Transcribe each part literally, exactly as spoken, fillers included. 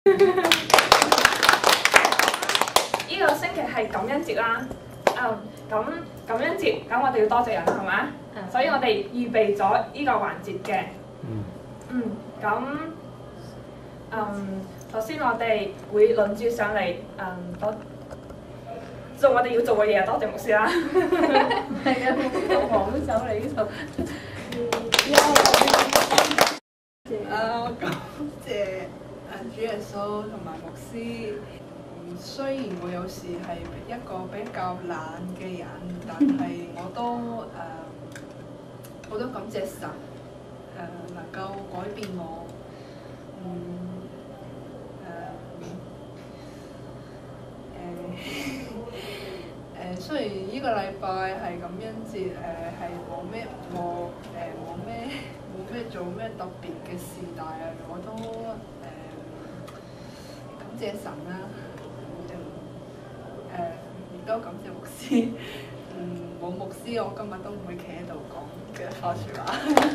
呢個星期係感恩節啦，嗯，咁感恩節咁我哋要多謝人係咪？嗯，所以我哋預備咗呢個環節嘅。嗯。嗯，咁嗯，首先我哋會輪住上嚟，嗯，多做我哋要做嘅嘢，多謝牧師啦。係啊，我忙都走嚟呢度。 啊，感謝誒主耶穌同埋牧師。雖然我有時係一個比較懶嘅人，但係我都誒，我都感謝神誒能夠改變我。嗯誒誒誒，雖然呢個禮拜係感恩節，誒係冇咩我誒冇咩冇咩做咩特別嘅事，但係我都誒、呃、感謝神啦。誒，亦、呃、都感謝牧師。嗯，冇牧師，我今日都唔會企喺度講嘅話説話。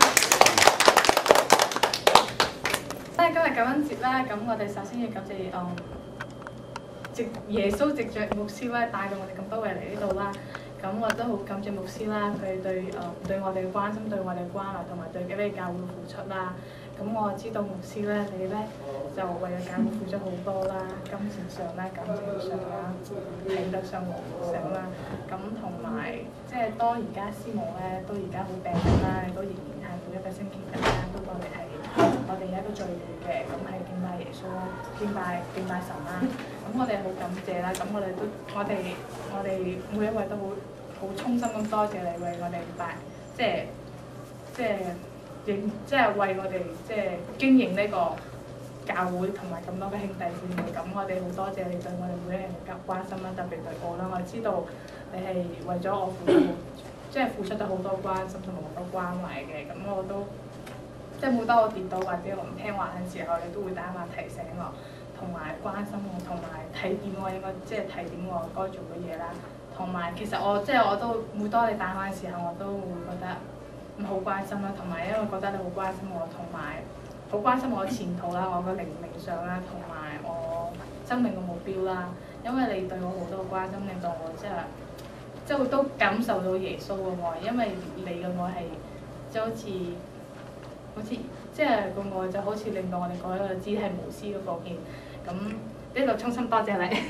即係今日感恩節啦，咁我哋首先要感謝誒，藉耶穌藉著牧師咧帶到我哋咁多位嚟呢度啦。咁我都好感謝牧師啦，佢對誒、呃、對我哋嘅關心、對我哋嘅關懷同埋對呢個教會嘅付出啦。咁我知道牧師咧，你咧就為咗教會付出好多啦，金錢上啦、感情上啦、體力上、和睦上啦。咁同埋即係當而家師母咧都而家好病啦，都仍然係每一個星期日啦，都過嚟係我哋有一個聚會嘅，咁係敬拜耶穌啦，敬拜敬拜神啦。咁我哋好感謝啦，咁我哋都我哋我哋每一位都好好衷心咁多謝你為我哋拜，即係即係。即係為我哋即係經營呢個教會同埋咁多嘅兄弟姊妹，咁我哋好多謝你對我哋每一人嘅關心啦，特別對我啦，我知道你係為咗我付出，即係付出咗好多關心同埋好多關懷嘅，咁我都即係每當我跌倒或者我唔聽話嘅時候，你都會打電話提醒我，同埋關心我，同埋提點我應該即係提點我該做嘅嘢啦，同埋其實我即係我都每當你打電話嘅時候，我都會覺得好關心啦，同埋因為覺得你好關心我，同埋好關心我嘅前途啦，我嘅靈命上啦，同埋我生命嘅目標啦。因為你對我好多關心，令到我即係即係都感受到耶穌嘅愛，因為你嘅愛係即係好似好似即係個愛就好似令到我哋嗰一個肢體無私嘅奉獻。咁呢度衷心多謝你。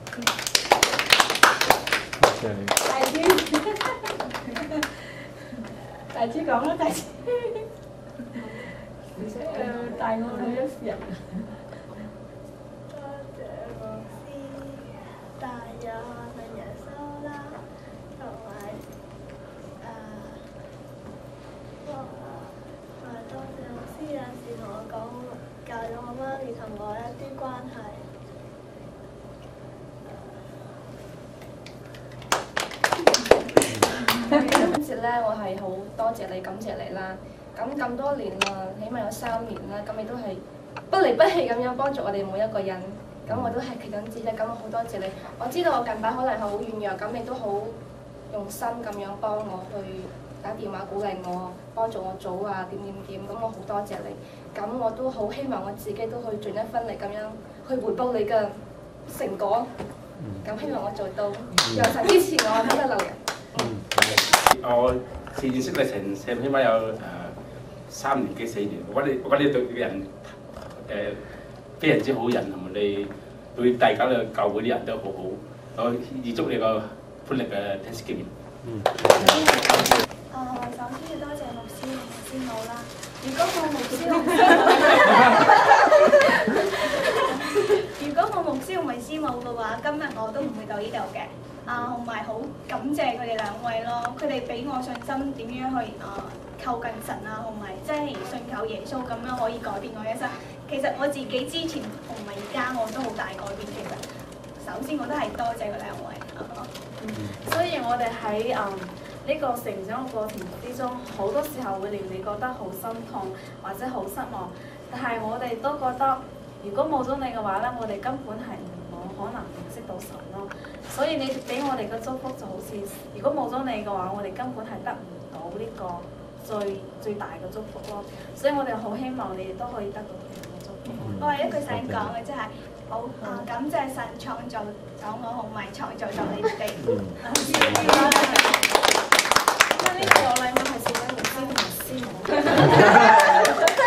多謝你。 大豬。大豬講啦，大豬。誒，帶我去一日。 多謝牧師帶咗我信耶穌啦，同埋誒，同埋多謝牧師有時同我講，教咗我媽咪同我一啲關係。 感恩節咧，我係好多謝你，感謝你啦。咁咁多年啦，起碼有三年啦，咁你都係不離不棄咁樣幫助我哋每一個人。咁我都係其中之一，咁我好多謝你。我知道我近排可能係好軟弱，咁你都好用心咁樣幫我去打電話鼓勵我，幫助我組啊點點點。咁我好多謝你。咁我都好希望我自己都可以盡一分力咁樣去回報你嘅成果。咁希望我做到，讓神支持我，睇得留人。 我認識你成成起碼有誒、呃、三年幾四年，我覺得你我覺得你對嘅人誒、呃、非常之好人，同埋你對大家嘅教會啲人都好好。我預祝你個歡樂嘅聽詩經驗。嗯。 誒，首先要多謝牧師同埋師母啦。如果冇牧師同如果冇牧師同埋師母嘅話，今日我都唔會到呢度嘅。啊，同埋好感謝佢哋兩位咯，佢哋俾我信心點樣去啊靠近神啊，同埋即係信靠耶穌咁樣可以改變我一生。其實我自己之前同埋而家我都好大改變。其實首先我都係多謝佢兩位。啊嗯、所以我哋喺誒呢個成長嘅過程之中，好多時候會令你覺得好心痛或者好失望，但係我哋都覺得如果冇咗你嘅話咧，我哋根本係冇可能認識到神咯。所以你俾我哋嘅祝福就好似，如果冇咗你嘅話，我哋根本係得唔到呢個最最大嘅祝福咯。所以我哋好希望你哋都可以得到同樣嘅祝福。 我係一句想講嘅，即係好啊！感謝神創造咗我，同埋創造咗你哋。 因為呢個禮物係送俾牧師同師母。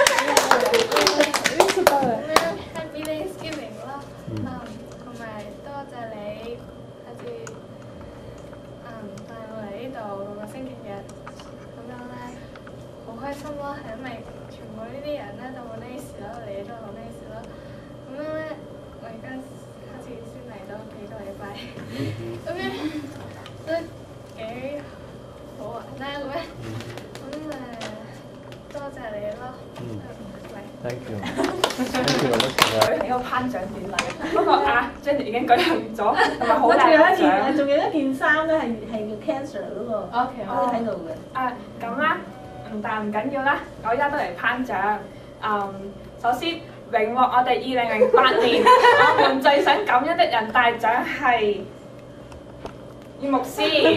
Happy Thanksgiving 咯，嗯，同埋多謝你，好似嗯帶我嚟呢度個星期日，咁樣咧好開心咯，係因為全部呢啲人咧都好 nice 咯，嚟咗好 nice 咯，咁樣咧我而家好似先嚟咗幾個禮拜，咁樣都幾好玩啦，咁樣咁誒多謝你咯。 Thank you，thank you， 舉行一個頒獎典禮，不過啊 Jenny 已經舉行咗，同埋好我大仲有一件， 獎。 仲有一件衫咧，係係叫 Cancer 嗰個， OK， 我喺度嘅。 啊咁啦，唔但唔緊要啦，我而家都嚟頒獎。嗯，首先榮獲我哋二零零八年我們最想感恩的人大獎係葉牧師。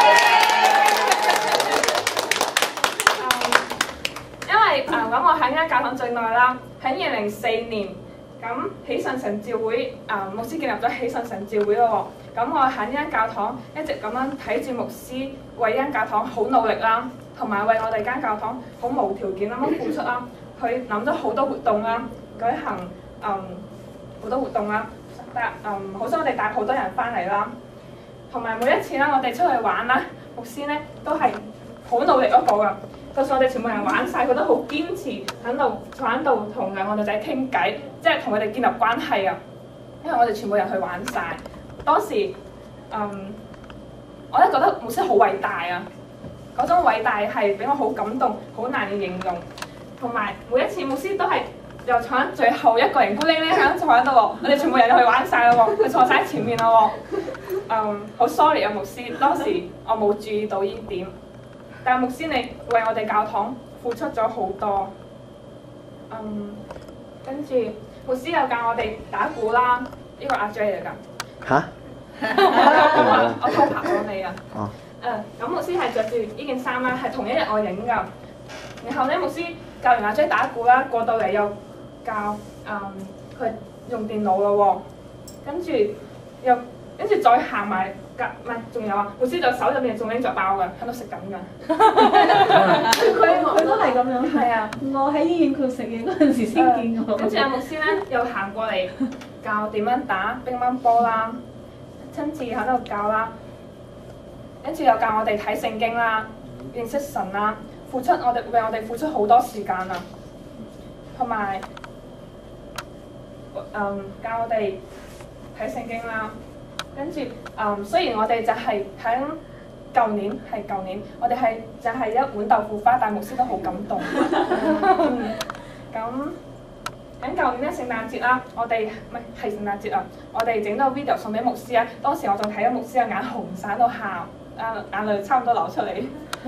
因為誒咁我喺呢間教堂最耐啦，喺二零零四年咁喜信神召會誒牧師建立咗喜信神召會咯喎，咁我喺呢間教堂一直咁樣睇住牧師為呢間教堂好努力啦，同埋為我哋間教堂好無條件咁樣付出啦，佢諗咗好多活動啦，舉行誒好多活動啦，帶誒好想我哋帶好多人翻嚟啦，同埋每一次啦我哋出去玩啦，牧師咧都係好努力嗰個㗎。就算我哋全部人玩晒，佢都好堅持喺度坐喺度同兩個女仔傾偈，即係同佢哋建立關係啊！因為我哋全部人去玩晒，當時嗯，我都覺得牧師好偉大啊！嗰種偉大係俾我好感動，好難以形容。同埋每一次牧師都係又坐喺最後一個人孤零零喺度坐喺度喎，我哋全部人都去玩晒啦喎，佢坐晒喺前面啦喎。嗯，好 sorry 啊牧師，當時我冇注意到呢點。但係牧師，你為我哋教堂付出咗好多，嗯，跟住牧師又教我哋打鼓啦，呢、這個阿 J 嚟㗎。 嚇？ 我偷拍咗你啊！ 哦。 誒，咁牧師係着住呢件衫啦，係同一日我影㗎。然後咧，牧師教完阿 J 打鼓啦，過到嚟又教嗯佢用電腦咯喎，跟住又跟住再行埋。唔係，仲有啊！牧師就手入面仲拎着包㗎，喺度食緊㗎。 佢佢都係咁樣。 係啊， 我喺醫院佢食嘢嗰陣時先見過。 跟住阿牧師咧又行過嚟教點樣打乒乓波啦，親自喺度教啦。跟住又教我哋睇聖經啦，認識神啦，付出我哋為我哋付出好多時間啊，同埋嗯教我哋睇聖經啦。跟住，嗯，雖然我哋就係喺舊年係舊年，我哋係就係一碗豆腐花，但牧師都好感動。嗯，咁喺舊年咧聖誕節啦，我哋唔係係聖誕節啊，我哋整咗個 video 送俾牧師啊。當時我仲睇咗牧師嘅眼紅晒喺度喊，啊眼淚差唔多流出嚟。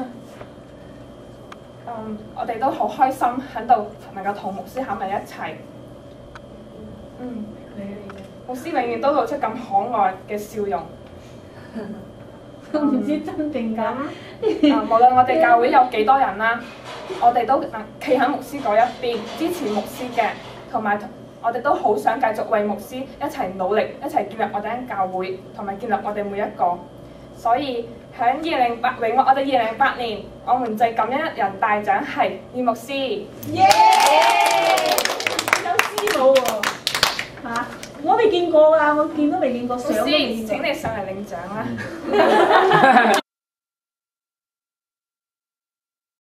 嗯，我哋都好開心喺度能夠同牧師喺埋一齊。嗯。牧師永遠都露出咁可愛嘅笑容， 都唔知真定假。 咁啊，無論我哋教會有幾多人啦，我哋都企喺牧師嗰一邊，支持牧師嘅，同埋我哋都好想繼續為牧師一齊努力，一齊建立我哋間教會，同埋建立我哋每一個。所以喺二零八榮獲我哋二零零八年，我們最感恩一人大獎係葉牧師。 耶！有師母喎嚇。我未見過啊！我見都未見過相都未見過。 請你上嚟領獎啦！